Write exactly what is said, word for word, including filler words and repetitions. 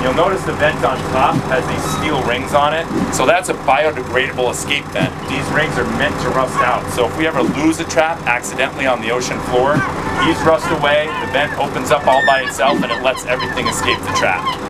You'll notice the vent on top has these steel rings on it. So that's a biodegradable escape vent. These rings are meant to rust out. So if we ever lose a trap accidentally on the ocean floor, these rust away, the vent opens up all by itself, and it lets everything escape the trap.